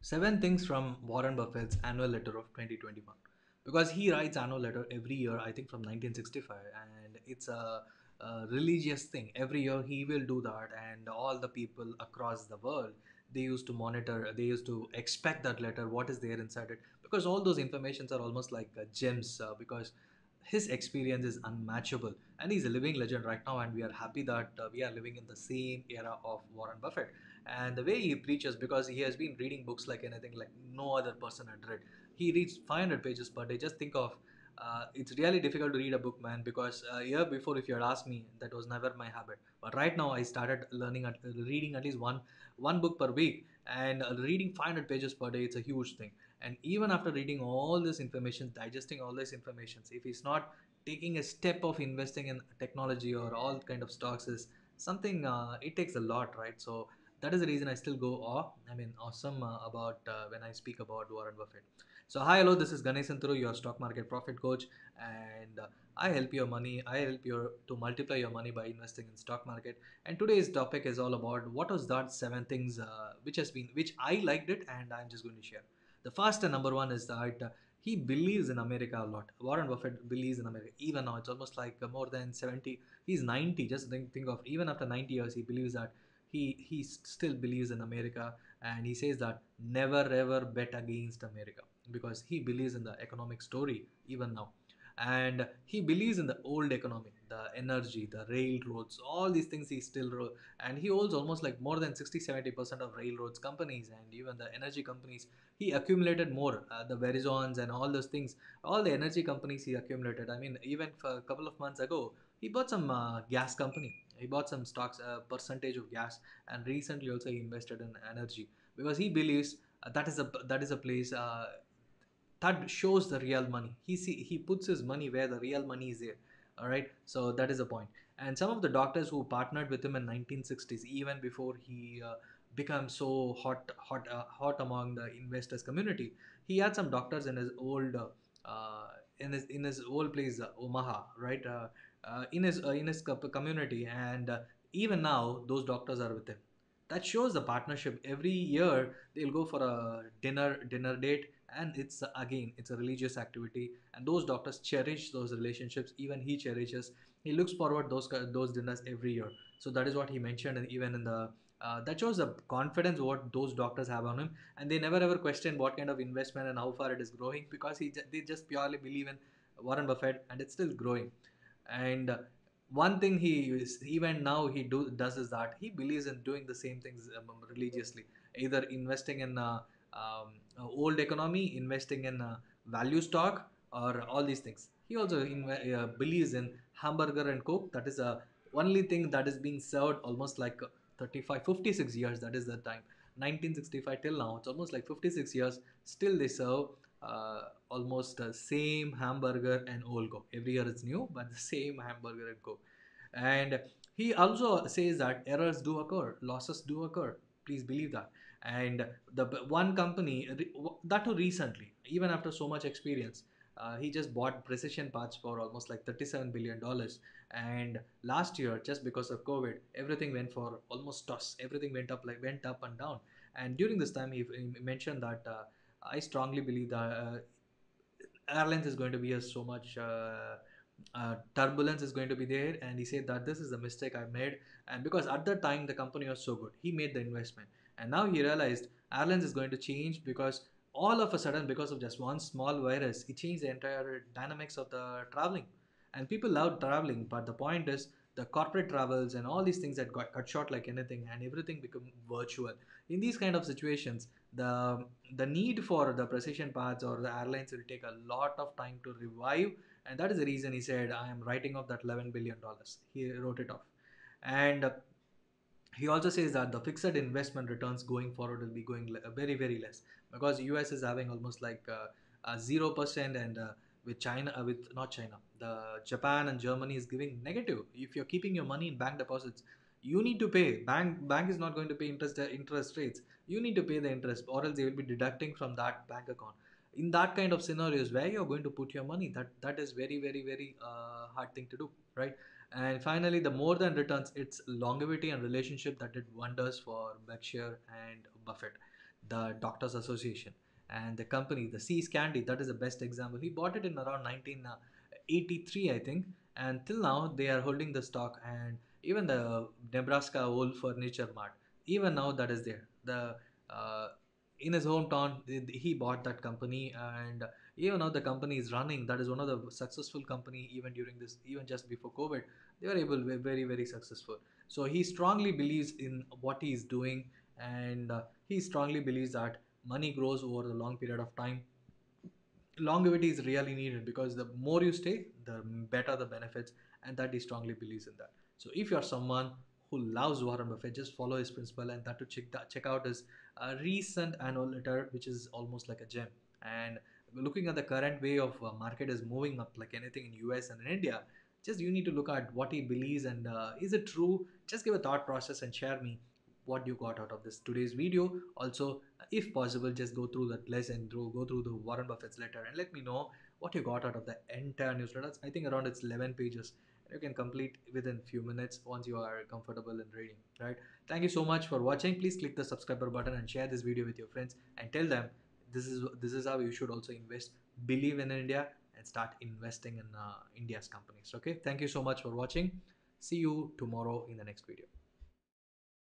Seven things from Warren Buffett's annual letter of 2021. Because he writes annual letter every year, I think from 1965, and it's a religious thing. Every year he will do that, and all the people across the world they used to monitor, they used to expect that letter, what is there inside it, because all those informations are almost like gems. Because his experience is unmatchable, and he's a living legend right now, and we are happy that we are living in the same era of Warren Buffett. And the way he preaches, because he has been reading books like anything like no other person had read. He reads 500 pages per day. Just think of, it's really difficult to read a book, man, because a year before, if you had asked me, that was never my habit. But right now I started reading at least one book per week, and reading 500 pages per day, it's a huge thing. And even after reading all this information, digesting all this information, if he's not taking a step of investing in technology or all kind of stocks, is something, it takes a lot, right? So that is the reason I still go awesome about when I speak about Warren Buffett. So hi, hello, this is Ganesh Santuru, your stock market profit coach, and I help you to multiply your money by investing in stock market. And today's topic is all about what was that seven things which I liked it, and I'm just going to share. The first and number one is that he believes in America a lot. Warren Buffett believes in America. Even now, it's almost like more than 70. He's 90. Just think of, even after 90 years, he believes that he still believes in America, and he says that never ever bet against America, because he believes in the economic story even now. And he believes in the old economy, the energy, the railroads, all these things he still and he owns almost like more than 60-70% of railroads companies, and even the energy companies he accumulated more, the Verizons and all those things, all the energy companies he accumulated. I mean, even for a couple of months ago, he bought some gas company. He bought some stocks, percentage of gas, and recently also he invested in energy, because he believes that is a place that shows the real money. He puts his money where the real money is there. All right, so that is the point. And some of the doctors who partnered with him in 1960s, even before he became so hot among the investors community, he had some doctors in his old in his old place, Omaha, right? In his community, and even now those doctors are with him. That shows the partnership. Every year they'll go for a dinner date, and it's a religious activity, and those doctors cherish those relationships. Even he cherishes, he looks forward those dinners every year. So that is what he mentioned, and even in the that shows the confidence what those doctors have on him, and they never ever question what kind of investment and how far it is growing, because they just purely believe in Warren Buffett, and it's still growing. And one thing he is, even now does is that he believes in doing the same things religiously, either investing in old economy, investing in value stock, or all these things. He also believes in hamburger and coke. That is a only thing that is being served almost like 35 56 years. That is the time, 1965 till now, it's almost like 56 years. Still they serve almost same hamburger and old coke. Every year it's new, but the same hamburger and coke. And he also says that errors do occur, losses do occur. Please believe that. And the one company, that too recently, even after so much experience, he just bought Precision Parts for almost like $37 billion. And last year, just because of COVID, everything went for almost toss. Everything went up and down. And during this time, he mentioned that I strongly believe that airlines is going to be a so much turbulence is going to be there, and he said that this is the mistake I made. And because at that time the company was so good, he made the investment, and now he realized airlines is going to change, because all of a sudden, because of just one small virus, it changed the entire dynamics of the traveling. And people love traveling, but the point is the corporate travels and all these things that got cut short like anything, and everything become virtual. In these kind of situations, the need for the precision parts or the airlines will take a lot of time to revive. And that is the reason he said, I am writing off that $11 billion. He wrote it off. And he also says that the fixed investment returns going forward will be going very very less, because US is having almost like 0%, and with China, with not China, the Japan and Germany is giving negative. If you're keeping your money in bank deposits, you need to pay. Bank is not going to pay interest rates. You need to pay the interest, or else they will be deducting from that bank account. In that kind of scenarios, where you're going to put your money, that is very very very hard thing to do, right? And finally, the more than returns, it's longevity and relationship that did wonders for Berkshire and Buffett. the Doctors Association, and the company, the Sea Candy, that is the best example. He bought it in around 1983, I think, and till now they are holding the stock. And even the Nebraska Wool Furniture Mart, even now that is there. The uh, in his hometown, he bought that company, and even now the company is running. That is one of the successful company even during this, even just before COVID, they were able, were very successful. So he strongly believes in what he is doing, and he strongly believes that money grows over a long period of time. Longevity is really needed because the more you stay, the better the benefits, and that he strongly believes in that. So if you're someone who loves Warren Buffett, just follow his principle, and that to check out his recent annual letter, which is almost like a gem. And looking at the current way of market is moving up like anything in US and in India, just you need to look at what he believes, and is it true. Just give a thought process and share me what you got out of this today's video. Also, if possible, just go through that lesson, go through the Warren Buffett's letter, and let me know what you got out of the entire newsletter. I think around it's 11 pages. You can complete within few minutes once you are comfortable in reading. Right? Thank you so much for watching. Please click the subscriber button and share this video with your friends, and tell them this is how you should also invest. Believe in India and start investing in India's companies. Okay. Thank you so much for watching. See you tomorrow in the next video.